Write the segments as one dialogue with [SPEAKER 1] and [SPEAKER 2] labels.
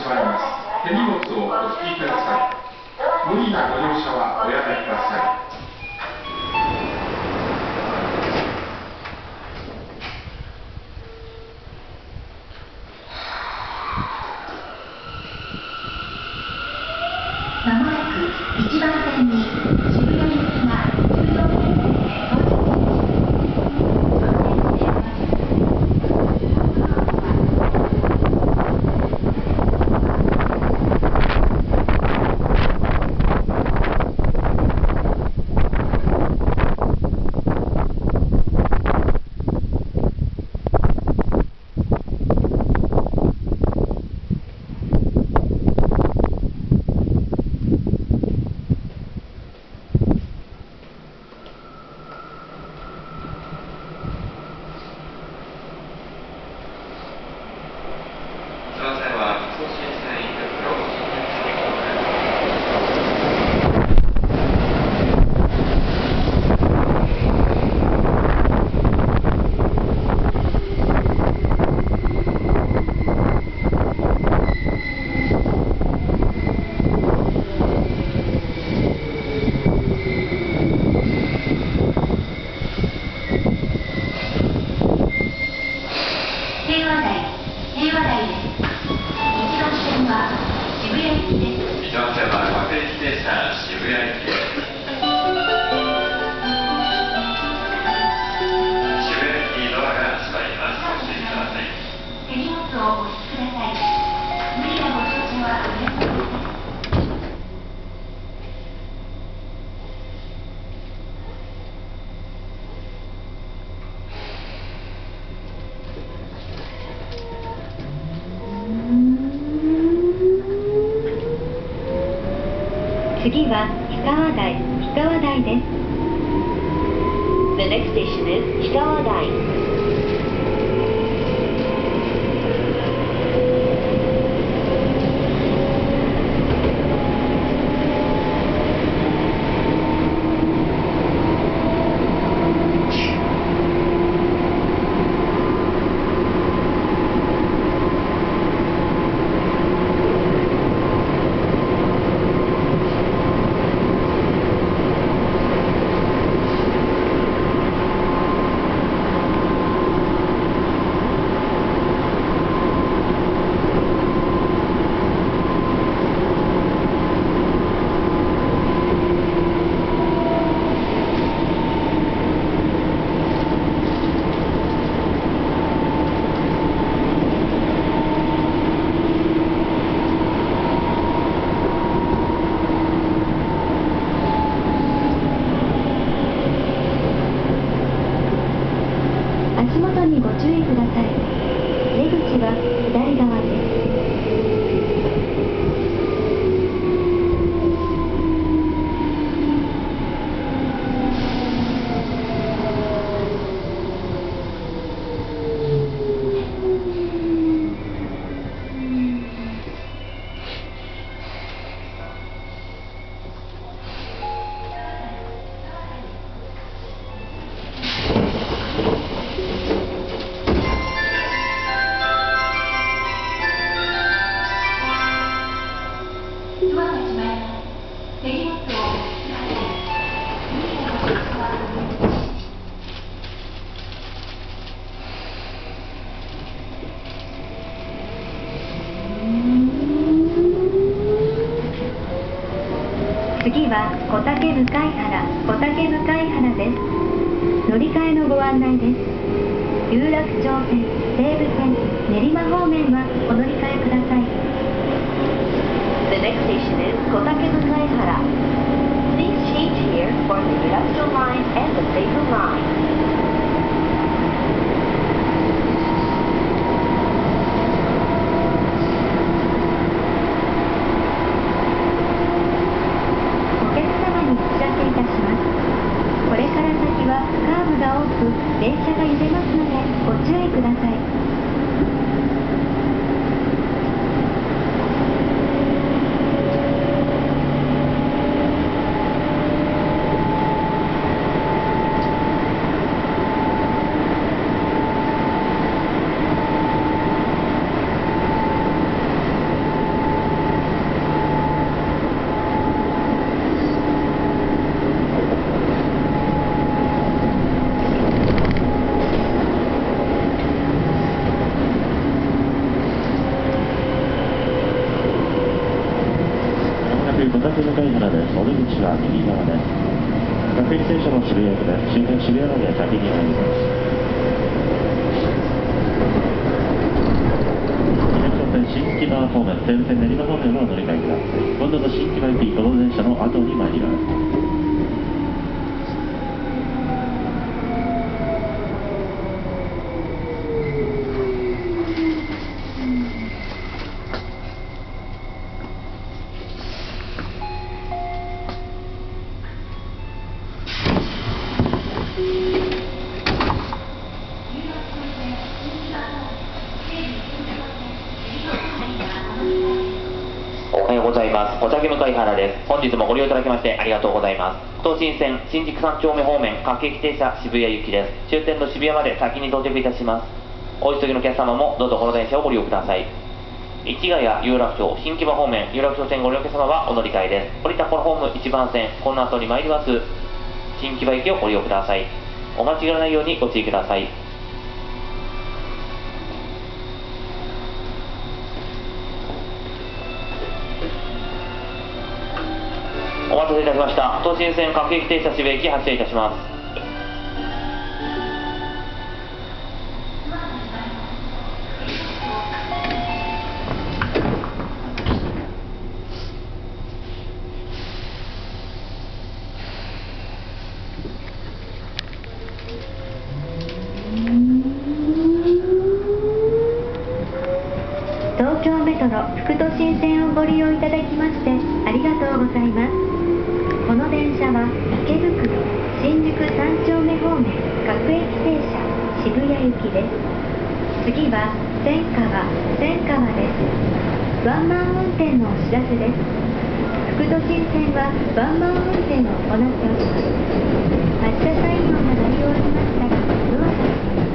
[SPEAKER 1] 縛ります。手荷物をお引きください。無理なご乗車はおやめください。
[SPEAKER 2] まもなく1番線に渋谷行きが14編成で到着します。次は氷川台です。The next station is 氷川台。足元にご注意ください。出口は左側です。次は小竹向原です。乗り換えのご案内です。有楽町線、西武線、練馬方面はお乗り換えください。The next station is 小竹向原。Please change here for the 有楽町line and the 西武line。これから先はカーブが多く電車が揺れますのでご注意ください。
[SPEAKER 3] 畑向原です。お出口は右側です。各駅停車の渋谷駅です。終点渋谷まで先に入ります。新木場方面、西武線練馬方面をお乗り換えください。今度の新木場駅5号電車の後に参ります。
[SPEAKER 4] おはようございます。小竹向原です。本日もご利用いただきましてありがとうございます。東進線新宿3丁目方面各駅停車渋谷行きです。終点の渋谷まで先に到着いたします。お急ぎのお客様もどうぞこの電車をご利用ください。市ヶ谷有楽町新木場方面有楽町線ご利用のお客様はお乗り換えです。降りたこのホーム1番線この後に参ります新木場駅をご利用ください。お間違いのないようにご注意ください。お待たせいたしました。東進線各駅停車渋谷駅発車いたします。
[SPEAKER 2] 東京メトロ副都心線をご利用いただきましてありがとうございます。この電車は池袋新宿3丁目方面各駅停車渋谷行きです。次は千川です。ワンマン運転のお知らせです。副都心線はワンマン運転を行っております。発車作業がなり終わりましたらドアが開きます。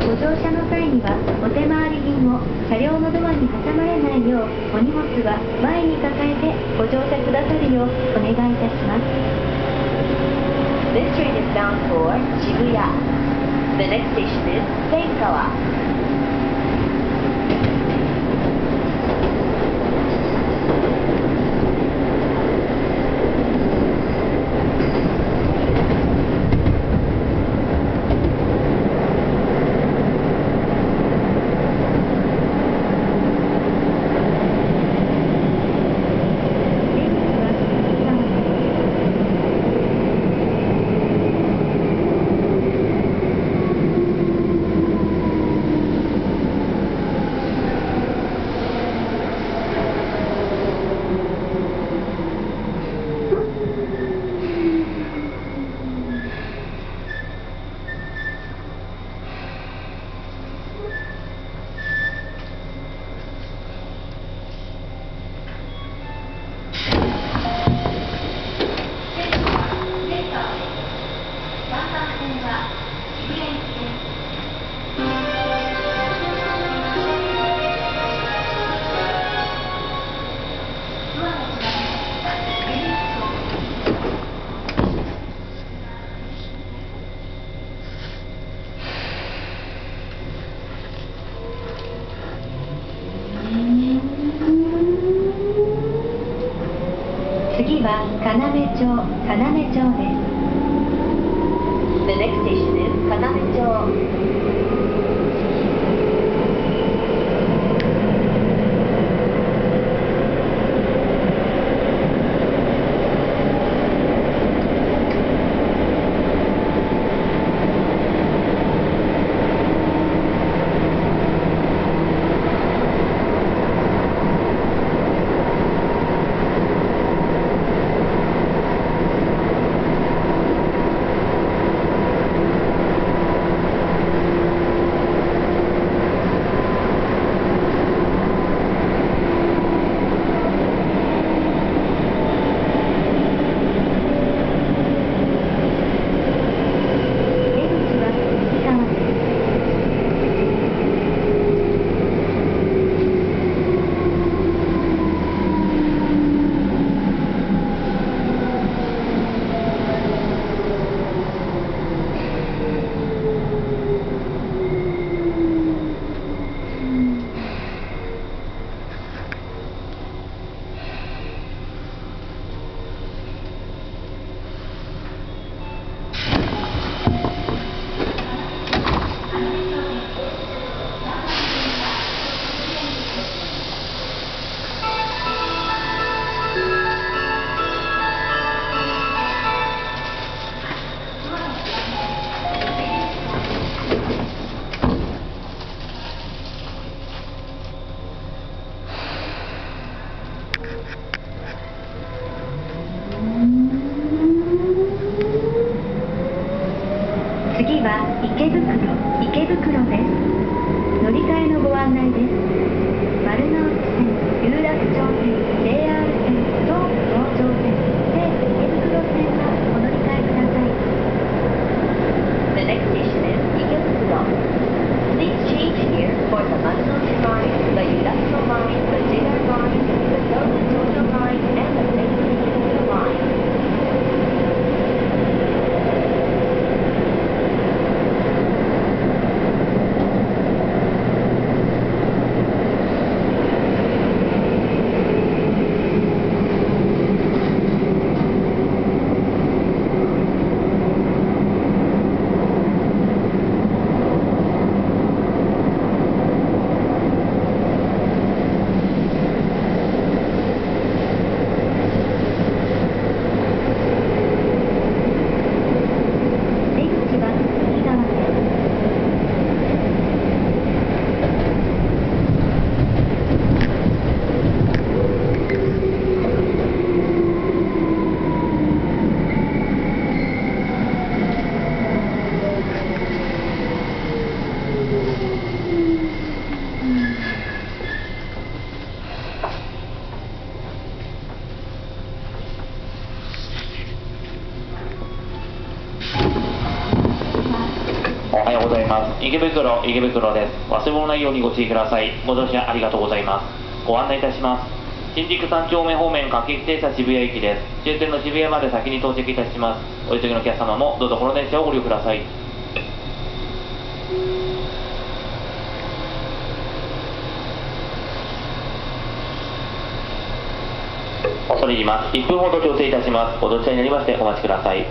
[SPEAKER 2] ご乗車の際にはお手回り品を車両のドアに挟まれないようお荷物は前に抱えてご乗車くださるようお願いいたします。
[SPEAKER 5] This train is bound for Shibuya. The next station is Senkawa.
[SPEAKER 2] 次は要町です。
[SPEAKER 5] The next station is Kanamecho.
[SPEAKER 2] 池袋です。乗り換えのご案内です。丸ノ内線、有楽町線、JR 線、東武東上線、西武池袋線はお乗り換えください。
[SPEAKER 5] The next station is Ikebukuro. Please change here for the Marunouchi line, the Yurakucho line, the JR line, the Tobu Tojo line, and the Seibu Ikebukuro line.
[SPEAKER 2] 出口は右側です。
[SPEAKER 4] おはようございます。池袋です。忘れ物ないようにご注意ください。ご乗車ありがとうございます。ご案内いたします。新宿3丁目方面各駅停車渋谷駅です。終点の渋谷まで先に到着いたします。お急ぎのお客様もどうぞこの電車をご利用ください。恐れ入ります。1分ほど調整いたします。ご乗車になりましてお待ちください。